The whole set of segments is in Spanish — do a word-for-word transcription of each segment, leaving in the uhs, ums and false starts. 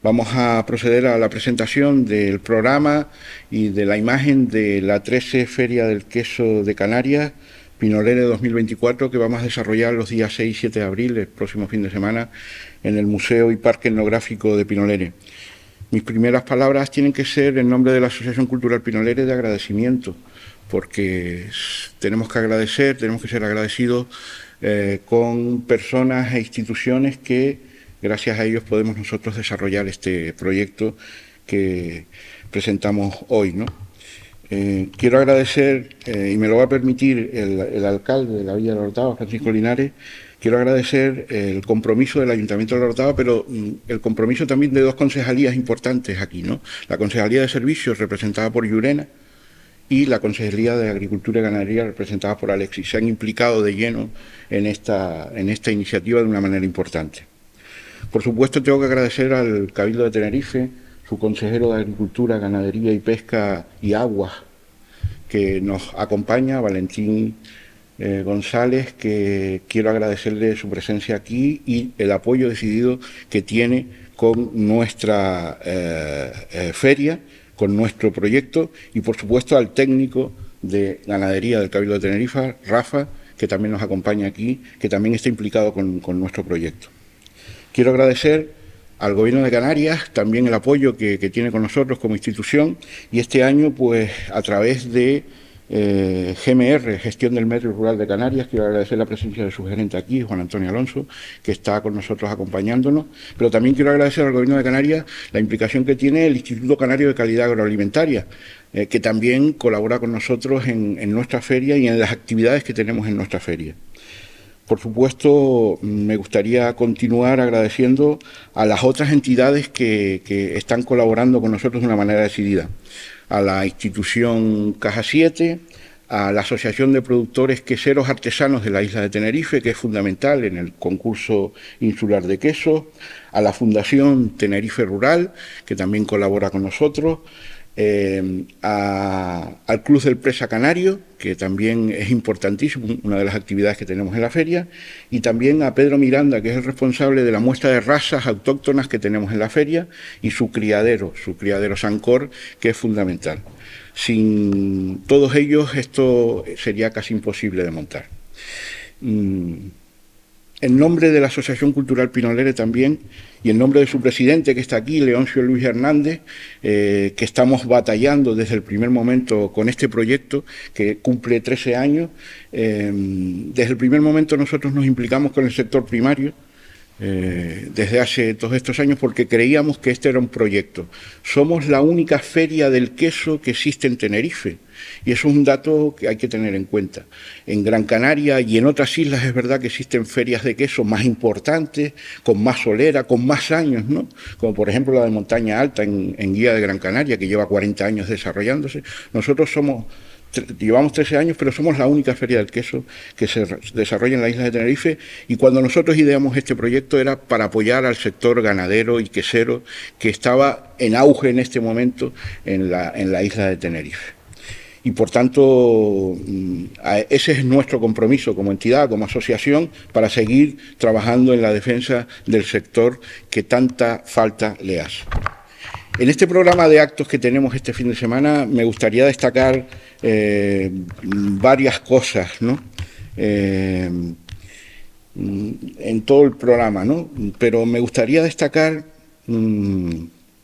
Vamos a proceder a la presentación del programa y de la imagen de la trece Feria del Queso de Canarias, Pinolere dos mil veinticuatro, que vamos a desarrollar los días seis y siete de abril, el próximo fin de semana, en el Museo y Parque Etnográfico de Pinolere. Mis primeras palabras tienen que ser en nombre de la Asociación Cultural Pinolere de agradecimiento, porque tenemos que agradecer, tenemos que ser agradecidos eh, con personas e instituciones que, gracias a ellos, podemos nosotros desarrollar este proyecto que presentamos hoy, ¿no? Eh, quiero agradecer, eh, y me lo va a permitir el, el alcalde de la Villa de la Orotava, Francisco Linares. Quiero agradecer el compromiso del Ayuntamiento de la Orotava, pero mm, el compromiso también de dos concejalías importantes aquí, ¿no? La Concejalía de Servicios, representada por Llurena, y la Concejalía de Agricultura y Ganadería, representada por Alexis. Se han implicado de lleno en esta, en esta iniciativa de una manera importante. Por supuesto, tengo que agradecer al Cabildo de Tenerife, su consejero de Agricultura, Ganadería y Pesca y Aguas, que nos acompaña, Valentín eh, González, que quiero agradecerle su presencia aquí y el apoyo decidido que tiene con nuestra eh, eh, feria, con nuestro proyecto, y por supuesto al técnico de Ganadería del Cabildo de Tenerife, Rafa, que también nos acompaña aquí, que también está implicado con, con nuestro proyecto. Quiero agradecer al Gobierno de Canarias también el apoyo que, que tiene con nosotros como institución, y este año, pues, a través de eh, G M R, Gestión del Medio Rural de Canarias, quiero agradecer la presencia de su gerente aquí, Juan Antonio Alonso, que está con nosotros acompañándonos, pero también quiero agradecer al Gobierno de Canarias la implicación que tiene el Instituto Canario de Calidad Agroalimentaria, eh, que también colabora con nosotros en, en nuestra feria y en las actividades que tenemos en nuestra feria. Por supuesto, me gustaría continuar agradeciendo a las otras entidades que, que están colaborando con nosotros de una manera decidida. A la institución Caja siete, a la Asociación de Productores Queseros Artesanos de la isla de Tenerife, que es fundamental en el concurso insular de quesos, a la Fundación Tenerife Rural, que también colabora con nosotros, Eh, a, al Club del Presa Canario, que también es importantísimo, una de las actividades que tenemos en la feria, y también a Pedro Miranda, que es el responsable de la muestra de razas autóctonas que tenemos en la feria, y su criadero, su criadero Sancor, que es fundamental. Sin todos ellos esto sería casi imposible de montar. Mm. En nombre de la Asociación Cultural Pinolere también, y en nombre de su presidente que está aquí, Leoncio Luis Hernández, eh, que estamos batallando desde el primer momento con este proyecto que cumple trece años. Eh, desde el primer momento nosotros nos implicamos con el sector primario, eh, desde hace todos estos años, porque creíamos que este era un proyecto. Somos la única feria del queso que existe en Tenerife, y eso es un dato que hay que tener en cuenta. En Gran Canaria y en otras islas es verdad que existen ferias de queso más importantes, con más solera, con más años, ¿no? Como por ejemplo la de Montaña Alta en, en Guía de Gran Canaria, que lleva cuarenta años desarrollándose. Nosotros somos... Llevamos trece años, pero somos la única feria del queso que se desarrolla en la isla de Tenerife, y cuando nosotros ideamos este proyecto era para apoyar al sector ganadero y quesero que estaba en auge en este momento en la, en la isla de Tenerife. Y por tanto, ese es nuestro compromiso como entidad, como asociación, para seguir trabajando en la defensa del sector que tanta falta le hace. En este programa de actos que tenemos este fin de semana me gustaría destacar eh, varias cosas, ¿no? Eh, en todo el programa, ¿no? Pero me gustaría destacar mmm,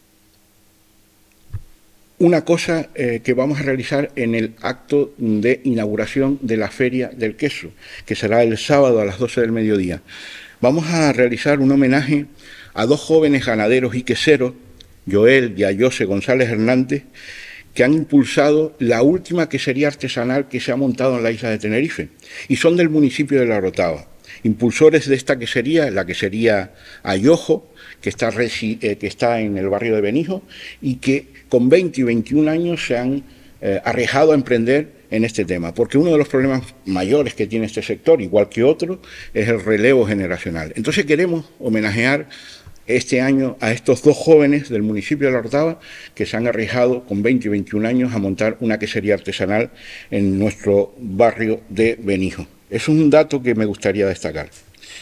una cosa eh, que vamos a realizar en el acto de inauguración de la Feria del Queso, que será el sábado a las doce del mediodía. Vamos a realizar un homenaje a dos jóvenes ganaderos y queseros, Joel y a José González Hernández, que han impulsado la última quesería artesanal que se ha montado en la isla de Tenerife, y son del municipio de La Orotava. Impulsores de esta quesería, la quesería Ayojo, que está, eh, que está en el barrio de Benijo, y que con veinte y veintiún años se han eh, arriesgado a emprender en este tema, porque uno de los problemas mayores que tiene este sector, igual que otro, es el relevo generacional. Entonces queremos homenajear este año a estos dos jóvenes del municipio de La Orotava que se han arriesgado con veinte y veintiún años a montar una quesería artesanal en nuestro barrio de Benijo. Es un dato que me gustaría destacar.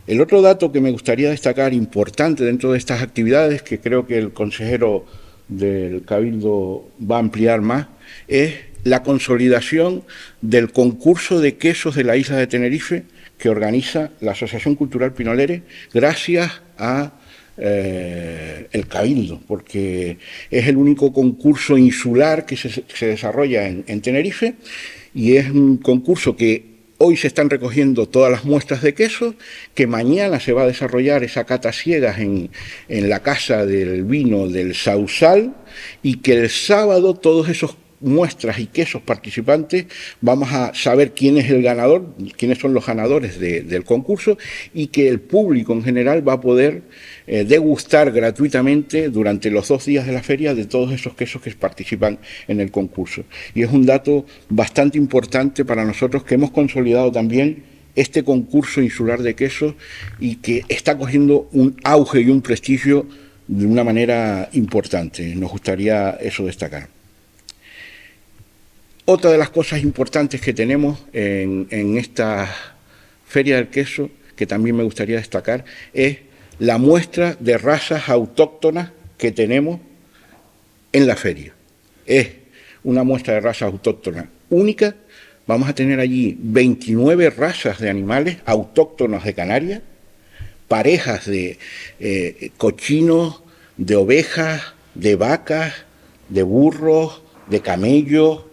El otro dato que me gustaría destacar, importante dentro de estas actividades, que creo que el consejero del Cabildo va a ampliar más, es la consolidación del concurso de quesos de la isla de Tenerife que organiza la Asociación Cultural Pinolere gracias a eh, el Cabildo, porque es el único concurso insular que se, se desarrolla en, en Tenerife, y es un concurso que hoy se están recogiendo todas las muestras de queso, que mañana se va a desarrollar esa cata ciegas en, en la Casa del Vino del Sausal, y que el sábado todos esos muestras y quesos participantes vamos a saber quién es el ganador, quiénes son los ganadores de, del concurso, y que el público en general va a poder eh, degustar gratuitamente durante los dos días de la feria de todos esos quesos que participan en el concurso. Y es un dato bastante importante para nosotros, que hemos consolidado también este concurso insular de quesos y que está cogiendo un auge y un prestigio de una manera importante. Nos gustaría eso destacar. Otra de las cosas importantes que tenemos en, en esta Feria del Queso, que también me gustaría destacar, es la muestra de razas autóctonas que tenemos en la feria. Es una muestra de razas autóctonas única. Vamos a tener allí veintinueve razas de animales autóctonos de Canarias, parejas de eh, cochinos, de ovejas, de vacas, de burros, de camellos,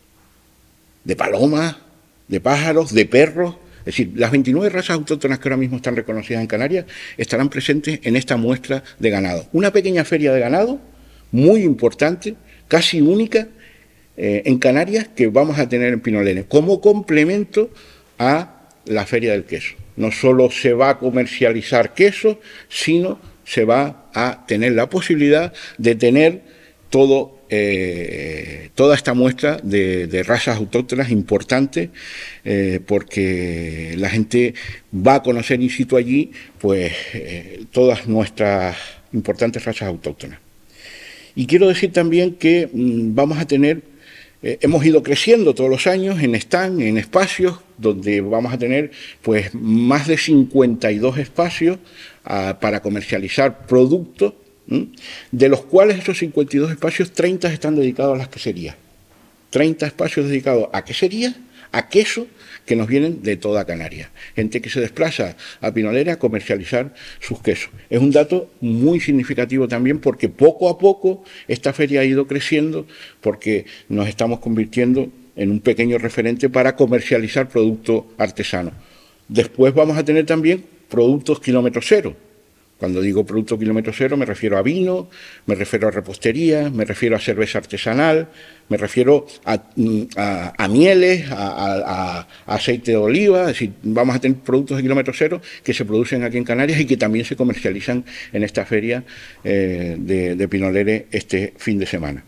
de palomas, de pájaros, de perros. Es decir, las veintinueve razas autóctonas que ahora mismo están reconocidas en Canarias estarán presentes en esta muestra de ganado. Una pequeña feria de ganado muy importante, casi única eh, en Canarias, que vamos a tener en Pinolere, como complemento a la Feria del Queso. No solo se va a comercializar queso, sino se va a tener la posibilidad de tener todo Eh, toda esta muestra de, de razas autóctonas importante, eh, porque la gente va a conocer in situ allí pues eh, todas nuestras importantes razas autóctonas. Y quiero decir también que mmm, vamos a tener, eh, hemos ido creciendo todos los años en stand, en espacios, donde vamos a tener pues más de cincuenta y dos espacios ah, para comercializar productos, de los cuales esos cincuenta y dos espacios, treinta están dedicados a las queserías. treinta espacios dedicados a queserías, a queso, que nos vienen de toda Canarias. Gente que se desplaza a Pinolere a comercializar sus quesos. Es un dato muy significativo también, porque poco a poco esta feria ha ido creciendo, porque nos estamos convirtiendo en un pequeño referente para comercializar productos artesanos. Después vamos a tener también productos kilómetro cero. Cuando digo producto kilómetro cero me refiero a vino, me refiero a repostería, me refiero a cerveza artesanal, me refiero a, a, a mieles, a, a, a aceite de oliva. Es decir, vamos a tener productos de kilómetro cero que se producen aquí en Canarias y que también se comercializan en esta feria eh, de, de Pinolere este fin de semana.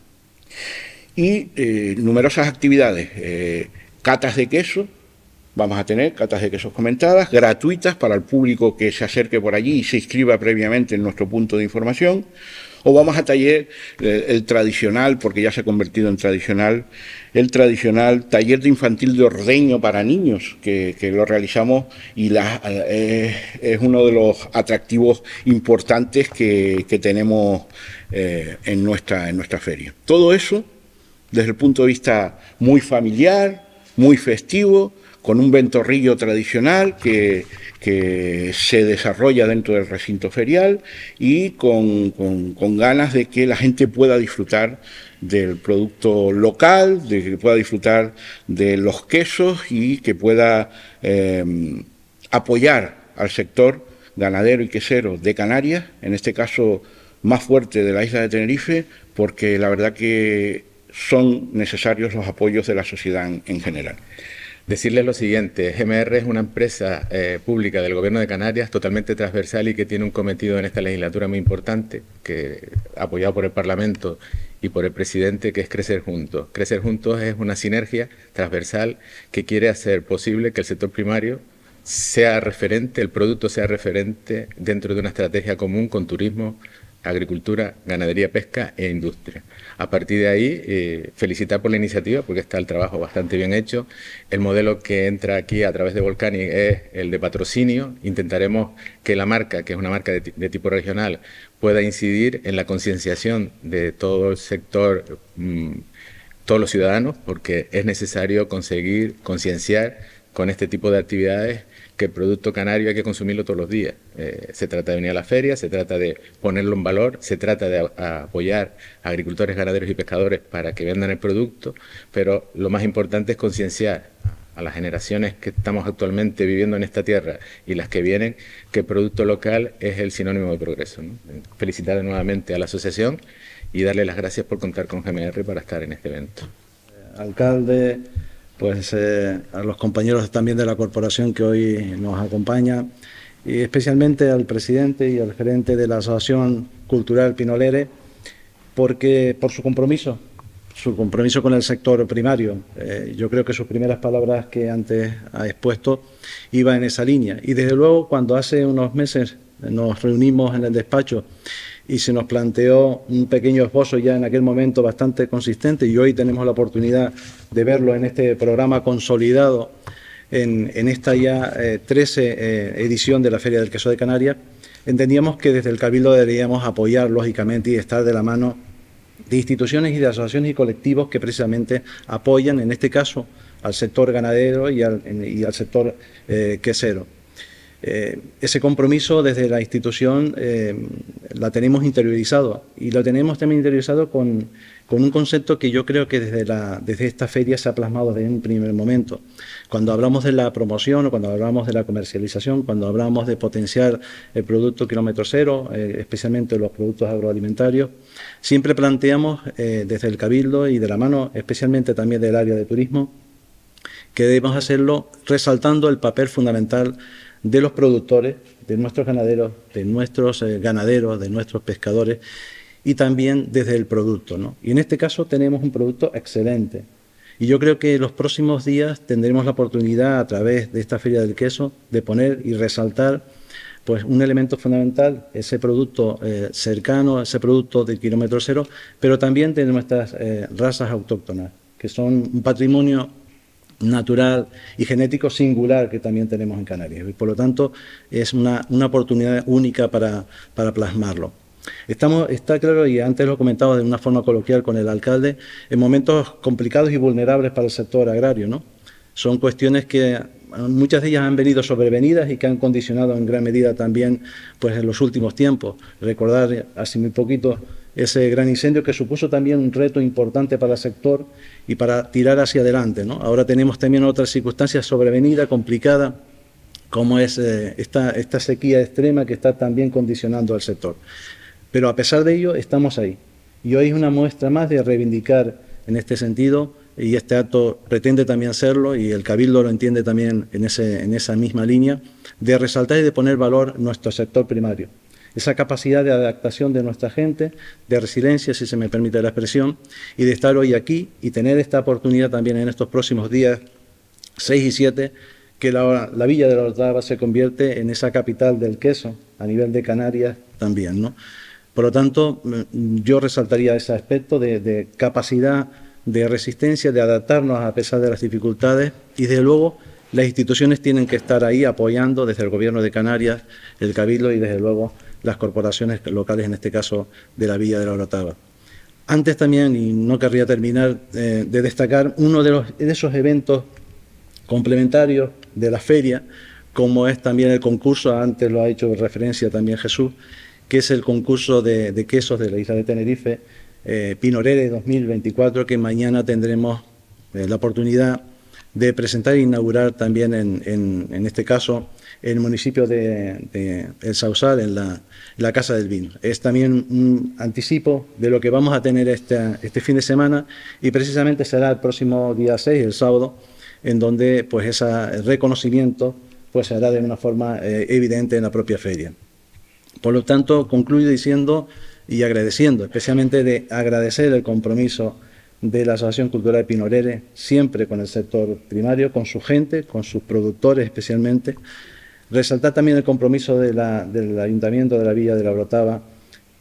Y eh, numerosas actividades, eh, catas de queso. Vamos a tener catas de quesos comentadas, gratuitas para el público que se acerque por allí y se inscriba previamente en nuestro punto de información. O vamos a taller eh, el tradicional, porque ya se ha convertido en tradicional, el tradicional taller de infantil de ordeño para niños, que, que lo realizamos y la, eh, es uno de los atractivos importantes que, que tenemos eh, en, nuestra, en nuestra feria. Todo eso desde el punto de vista muy familiar, muy festivo, con un ventorrillo tradicional que, que se desarrolla dentro del recinto ferial y con, con, con ganas de que la gente pueda disfrutar del producto local, de que pueda disfrutar de los quesos y que pueda eh, apoyar al sector ganadero y quesero de Canarias, en este caso más fuerte de la isla de Tenerife, porque la verdad que son necesarios los apoyos de la sociedad en, en general. Decirles lo siguiente, G M R es una empresa eh, pública del Gobierno de Canarias totalmente transversal y que tiene un cometido en esta legislatura muy importante, que apoyado por el Parlamento y por el Presidente, que es Crecer Juntos. Crecer Juntos es una sinergia transversal que quiere hacer posible que el sector primario sea referente, el producto sea referente dentro de una estrategia común con turismo, agricultura, ganadería, pesca e industria. A partir de ahí, eh, felicitar por la iniciativa, porque está el trabajo bastante bien hecho. El modelo que entra aquí a través de Volcanic es el de patrocinio. Intentaremos que la marca, que es una marca de, de tipo regional, pueda incidir en la concienciación de todo el sector, mmm, todos los ciudadanos, porque es necesario conseguir concienciar con este tipo de actividades que el producto canario hay que consumirlo todos los días. Eh, se trata de venir a la feria, se trata de ponerlo en valor, se trata de a, a apoyar a agricultores, ganaderos y pescadores para que vendan el producto, pero lo más importante es concienciar a las generaciones que estamos actualmente viviendo en esta tierra y las que vienen, que el producto local es el sinónimo de progreso, ¿no? Felicitar nuevamente a la asociación y darle las gracias por contar con G M R para estar en este evento. Alcalde, pues eh, a los compañeros también de la corporación que hoy nos acompaña, y especialmente al presidente y al gerente de la Asociación Cultural Pinolere, porque por su compromiso, su compromiso con el sector primario. Eh, yo creo que sus primeras palabras que antes ha expuesto iban en esa línea. Y desde luego, cuando hace unos meses nos reunimos en el despacho y se nos planteó un pequeño esbozo ya en aquel momento bastante consistente, y hoy tenemos la oportunidad de verlo en este programa consolidado en, en esta ya eh, trece eh, edición de la Feria del Queso de Canarias, entendíamos que desde el Cabildo deberíamos apoyar, lógicamente, y estar de la mano de instituciones y de asociaciones y colectivos que precisamente apoyan, en este caso, al sector ganadero y al, y al sector eh, quesero. Eh, ese compromiso desde la institución eh, la tenemos interiorizado, y lo tenemos también interiorizado con, con un concepto que yo creo que desde, la, desde esta feria se ha plasmado desde un primer momento. Cuando hablamos de la promoción o cuando hablamos de la comercialización, cuando hablamos de potenciar el producto kilómetro cero, eh, especialmente los productos agroalimentarios, siempre planteamos eh, desde el Cabildo y de la mano especialmente también del área de turismo, que debemos hacerlo resaltando el papel fundamental de los productores, de nuestros ganaderos, de nuestros eh, ganaderos, de nuestros pescadores, y también desde el producto, ¿no? Y en este caso tenemos un producto excelente. Y yo creo que en los próximos días tendremos la oportunidad, a través de esta Feria del Queso, de poner y resaltar pues un elemento fundamental, ese producto eh, cercano, ese producto del kilómetro cero, pero también de nuestras eh, razas autóctonas, que son un patrimonio natural y genético singular que también tenemos en Canarias. Y por lo tanto, es una, una oportunidad única para, para plasmarlo. Estamos, está claro, y antes lo comentaba de una forma coloquial con el alcalde, en momentos complicados y vulnerables para el sector agrario, ¿no? Son cuestiones que muchas de ellas han venido sobrevenidas y que han condicionado en gran medida también pues, en los últimos tiempos. Recordar hace muy poquito ese gran incendio que supuso también un reto importante para el sector y para tirar hacia adelante, ¿no? Ahora tenemos también otras circunstancias sobrevenidas, complicadas, como es eh, esta, esta sequía extrema que está también condicionando al sector. Pero a pesar de ello, estamos ahí. Y hoy es una muestra más de reivindicar en este sentido, y este acto pretende también hacerlo, y el Cabildo lo entiende también en, ese, en esa misma línea, de resaltar y de poner valor nuestro sector primario. Esa capacidad de adaptación de nuestra gente, de resiliencia, si se me permite la expresión, y de estar hoy aquí y tener esta oportunidad también en estos próximos días, seis y siete, que la, la Villa de la Orotava se convierte en esa capital del queso, a nivel de Canarias también, ¿no? Por lo tanto, yo resaltaría ese aspecto de, de capacidad de resistencia, de adaptarnos a pesar de las dificultades, y desde luego las instituciones tienen que estar ahí apoyando desde el Gobierno de Canarias, el Cabildo y desde luego las corporaciones locales, en este caso de la Villa de la Orotava. Antes también, y no querría terminar, eh, de destacar uno de, los, de esos eventos complementarios de la feria, como es también el concurso, antes lo ha hecho referencia también Jesús, que es el concurso de, de quesos de la isla de Tenerife, eh, Pinolere dos mil veinticuatro, que mañana tendremos eh, la oportunidad de presentar e inaugurar también, en, en, en este caso, en el municipio de, de El Sausal, en la, en la Casa del Vino. Es también un anticipo de lo que vamos a tener este, este fin de semana, y precisamente será el próximo día seis, el sábado, en donde pues ese reconocimiento pues se hará de una forma eh, evidente en la propia feria. Por lo tanto, concluyo diciendo y agradeciendo, especialmente de agradecer el compromiso de la Asociación Cultural Pinolere, siempre con el sector primario, con su gente, con sus productores especialmente. Resaltar también el compromiso de la, del Ayuntamiento de la Villa de la Orotava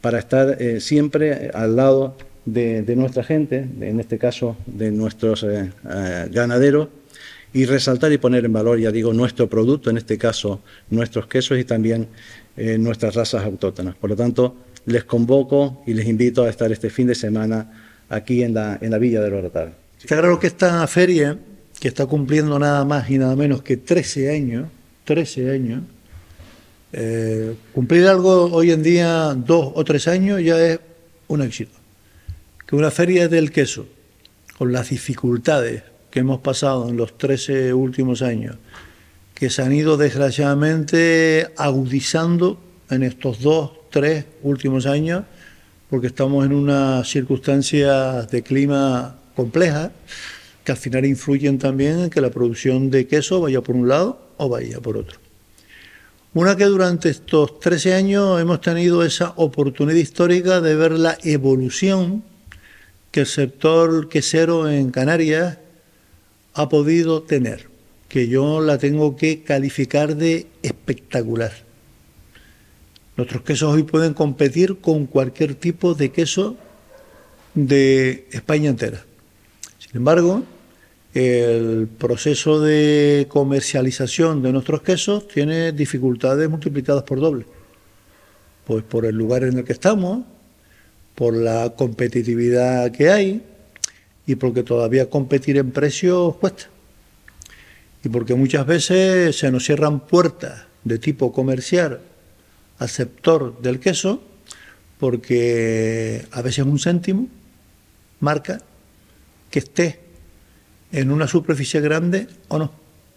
para estar eh, siempre al lado de, de nuestra gente, en este caso de nuestros eh, eh, ganaderos, y resaltar y poner en valor, ya digo, nuestro producto, en este caso nuestros quesos y también eh, nuestras razas autóctonas. Por lo tanto, les convoco y les invito a estar este fin de semana aquí en la, en la Villa del Orotava. Está claro que esta feria, que está cumpliendo nada más y nada menos que trece años, trece años, eh, cumplir algo hoy en día, dos o tres años, ya es un éxito. Que una feria del queso, con las dificultades que hemos pasado en los trece últimos años, que se han ido desgraciadamente agudizando en estos dos, tres últimos años, porque estamos en unas circunstancias de clima complejas, que al final influyen también en que la producción de queso vaya por un lado o vaya por otro. Una que durante estos trece años hemos tenido esa oportunidad histórica de ver la evolución que el sector quesero en Canarias ha podido tener, que yo la tengo que calificar de espectacular. Nuestros quesos hoy pueden competir con cualquier tipo de queso de España entera. Sin embargo, el proceso de comercialización de nuestros quesos tiene dificultades multiplicadas por doble. Pues por el lugar en el que estamos, por la competitividad que hay y porque todavía competir en precios cuesta. Y porque muchas veces se nos cierran puertas de tipo comercial al sector del queso, porque a veces un céntimo marca que esté en una superficie grande o no.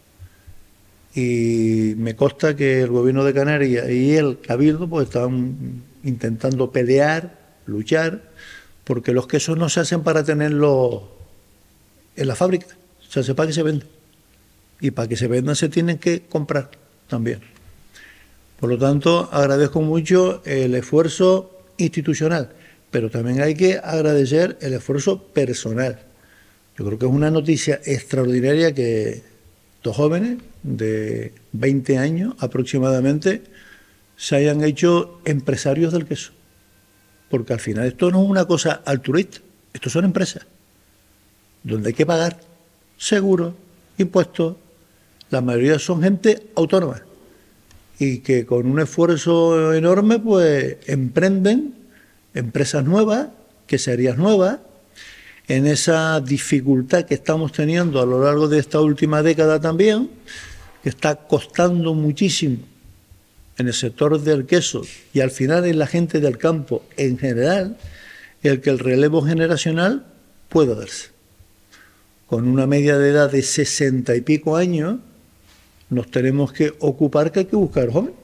Y me consta que el Gobierno de Canarias y el Cabildo pues están intentando pelear, luchar, porque los quesos no se hacen para tenerlos en la fábrica, se hace para que se vendan. Y para que se vendan se tienen que comprar también. Por lo tanto, agradezco mucho el esfuerzo institucional, pero también hay que agradecer el esfuerzo personal. Yo creo que es una noticia extraordinaria que dos jóvenes de veinte años aproximadamente se hayan hecho empresarios del queso. Porque al final esto no es una cosa altruista, esto son empresas, donde hay que pagar seguros, impuestos. La mayoría son gente autónoma y que con un esfuerzo enorme pues emprenden empresas nuevas, queserías nuevas, en esa dificultad que estamos teniendo a lo largo de esta última década también, que está costando muchísimo en el sector del queso y al final en la gente del campo en general, el que el relevo generacional pueda darse. Con una media de edad de sesenta y pico años, nos tenemos que ocupar que hay que buscar jóvenes.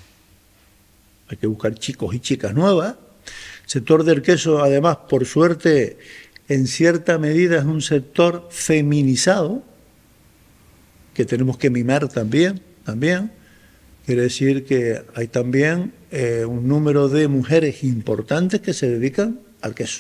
Hay que buscar chicos y chicas nuevas. El sector del queso, además, por suerte, en cierta medida es un sector feminizado, que tenemos que mimar también, también. Quiere decir que hay también eh, un número de mujeres importantes que se dedican al queso.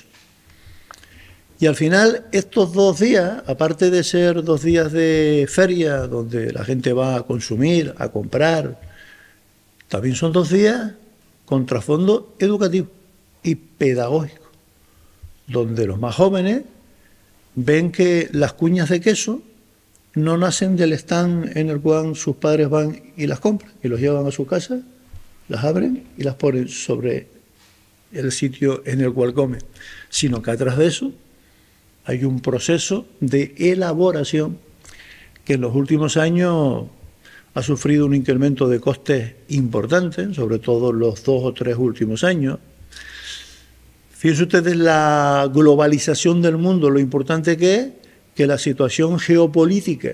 Y al final, estos dos días, aparte de ser dos días de feria, donde la gente va a consumir, a comprar, también son dos días con trasfondo educativo y pedagógico, donde los más jóvenes ven que las cuñas de queso no nacen del stand en el cual sus padres van y las compran, y los llevan a su casa, las abren y las ponen sobre el sitio en el cual comen, sino que atrás de eso hay un proceso de elaboración que en los últimos años ha sufrido un incremento de costes importante, sobre todo los dos o tres últimos años. Fíjense ustedes la globalización del mundo, lo importante que es que la situación geopolítica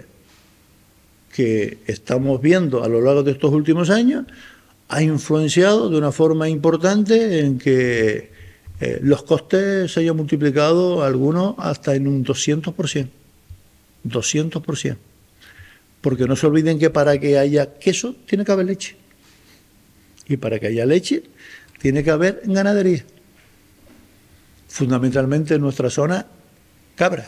que estamos viendo a lo largo de estos últimos años ha influenciado de una forma importante en que eh, los costes se hayan multiplicado algunos hasta en un doscientos por ciento. doscientos por ciento. Porque no se olviden que para que haya queso tiene que haber leche. Y para que haya leche tiene que haber ganadería. Fundamentalmente en nuestra zona, cabras.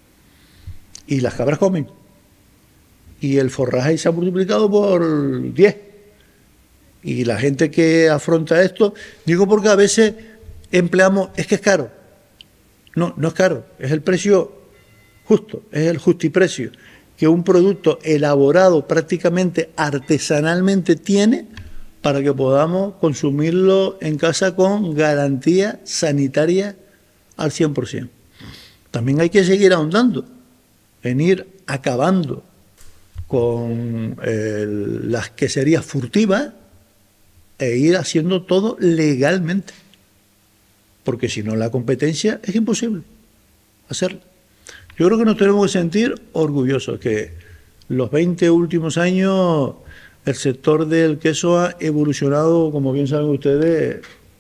Y las cabras comen. Y el forraje se ha multiplicado por diez. Y la gente que afronta esto, digo porque a veces empleamos, es que es caro. No, no es caro, es el precio justo, es el justiprecio que un producto elaborado prácticamente artesanalmente tiene para que podamos consumirlo en casa con garantía sanitaria al cien por ciento. También hay que seguir ahondando en ir acabando con eh, las queserías furtivas e ir haciendo todo legalmente, porque si no la competencia es imposible hacerla. Yo creo que nos tenemos que sentir orgullosos que los veinte últimos años el sector del queso ha evolucionado, como bien saben ustedes,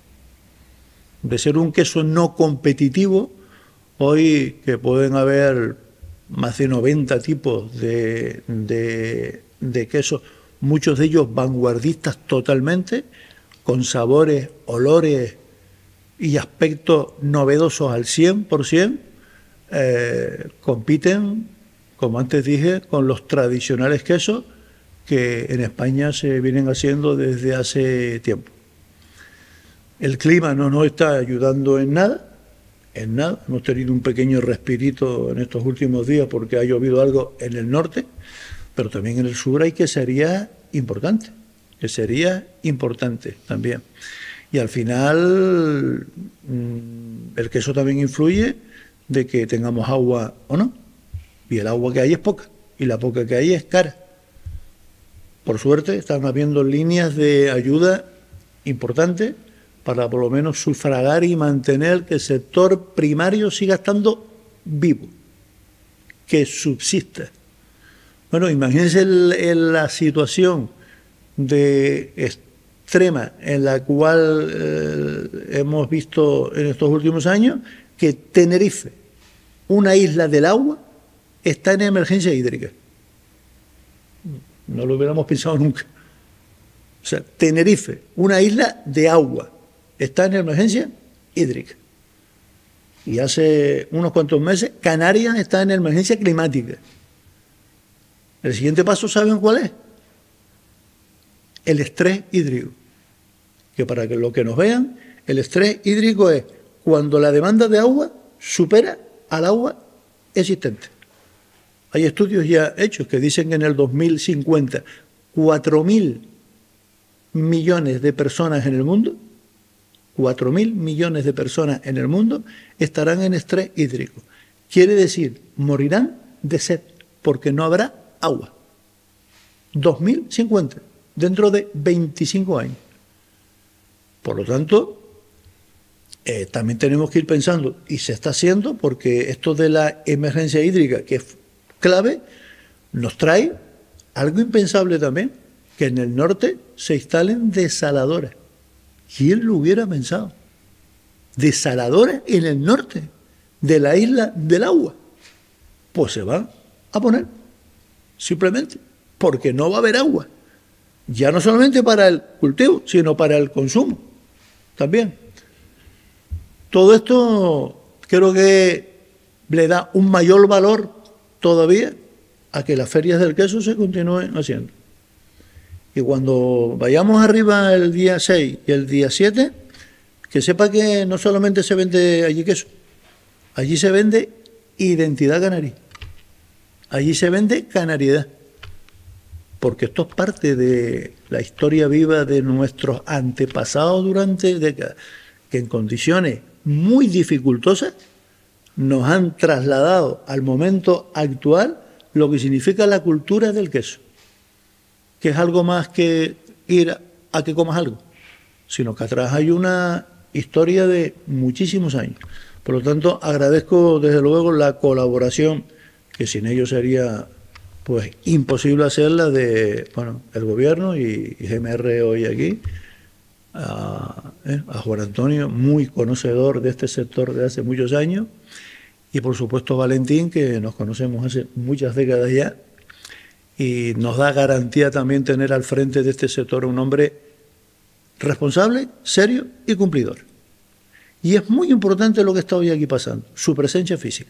de ser un queso no competitivo, hoy que pueden haber más de noventa tipos de, de, de quesos, muchos de ellos vanguardistas totalmente, con sabores, olores y aspectos novedosos al cien por ciento, eh, compiten, como antes dije, con los tradicionales quesos que en España se vienen haciendo desde hace tiempo. El clima no nos está ayudando en nada, en nada. Hemos tenido un pequeño respirito en estos últimos días porque ha llovido algo en el norte, pero también en el sur hay que sería importante, que sería importante también. Y al final el queso también influye de que tengamos agua o no, y el agua que hay es poca, y la poca que hay es cara. Por suerte están habiendo líneas de ayuda importantes para por lo menos sufragar y mantener que el sector primario siga estando vivo, que subsista. Bueno, imagínense el, el, la situación de extrema en la cual eh, hemos visto en estos últimos años que Tenerife, una isla del agua, está en emergencia hídrica. No lo hubiéramos pensado nunca. O sea, Tenerife, una isla de agua, está en emergencia hídrica. Y hace unos cuantos meses, Canarias está en emergencia climática. El siguiente paso, ¿saben cuál es? El estrés hídrico. Que para que lo que nos vean, el estrés hídrico es cuando la demanda de agua supera al agua existente. Hay estudios ya hechos que dicen que en el dos mil cincuenta, cuatro mil millones de personas en el mundo, cuatro mil millones de personas en el mundo estarán en estrés hídrico. Quiere decir, morirán de sed, porque no habrá agua. dos mil cincuenta, dentro de veinticinco años. Por lo tanto, eh, también tenemos que ir pensando, y se está haciendo, porque esto de la emergencia hídrica, que es clave, nos trae algo impensable también, que en el norte se instalen desaladoras. ¿Quién lo hubiera pensado? Desaladoras en el norte de la isla del agua. Pues se van a poner, simplemente, porque no va a haber agua. Ya no solamente para el cultivo, sino para el consumo también. Todo esto creo que le da un mayor valor todavía a que las ferias del queso se continúen haciendo. Y cuando vayamos arriba el día seis y el día siete, que sepa que no solamente se vende allí queso, allí se vende identidad canaria, allí se vende canariedad, porque esto es parte de la historia viva de nuestros antepasados durante décadas, que en condiciones muy dificultosas nos han trasladado al momento actual lo que significa la cultura del queso, que es algo más que ir a que comas algo, sino que atrás hay una historia de muchísimos años. Por lo tanto, agradezco desde luego la colaboración, que sin ello sería pues imposible hacerla, de bueno el gobierno y, y G M R hoy aquí, a, eh, a Juan Antonio, muy conocedor de este sector de hace muchos años, y por supuesto Valentín, que nos conocemos hace muchas décadas ya, y nos da garantía también tener al frente de este sector un hombre responsable, serio y cumplidor. Y es muy importante lo que está hoy aquí pasando, su presencia física.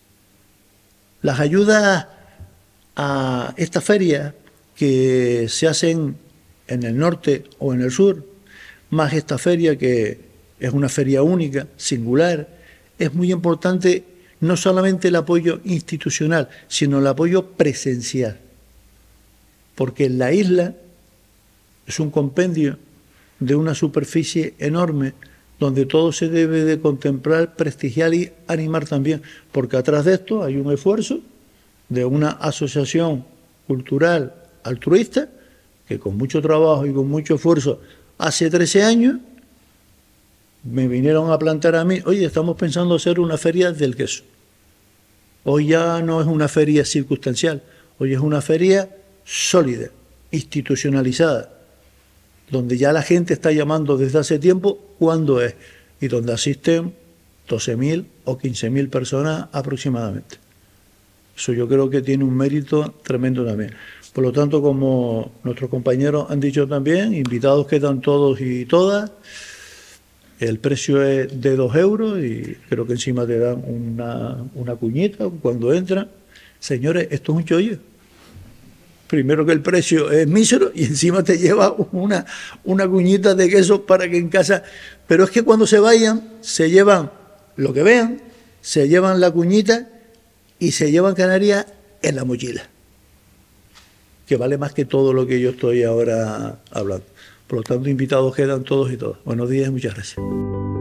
Las ayudas a esta feria que se hacen en el norte o en el sur, más esta feria que es una feria única, singular. Es muy importante no solamente el apoyo institucional, sino el apoyo presencial, porque en la isla es un compendio de una superficie enorme donde todo se debe de contemplar, prestigiar y animar también, porque atrás de esto hay un esfuerzo de una asociación cultural altruista que con mucho trabajo y con mucho esfuerzo hace trece años me vinieron a plantear a mí, oye, estamos pensando hacer una feria del queso. Hoy ya no es una feria circunstancial, hoy es una feria sólida, institucionalizada, donde ya la gente está llamando desde hace tiempo cuándo es, y donde asisten doce mil o quince mil personas aproximadamente. Eso yo creo que tiene un mérito tremendo también. Por lo tanto, como nuestros compañeros han dicho también, invitados quedan todos y todas. El precio es de dos euros y creo que encima te dan una, una cuñita cuando entran. Señores, esto es un chollo. Primero que el precio es mísero y encima te lleva una, una cuñita de queso para que en casa... Pero es que cuando se vayan, se llevan lo que vean, se llevan la cuñita y se llevan Canarias en la mochila, que vale más que todo lo que yo estoy ahora hablando. Por lo tanto, invitados quedan todos y todas. Buenos días y muchas gracias.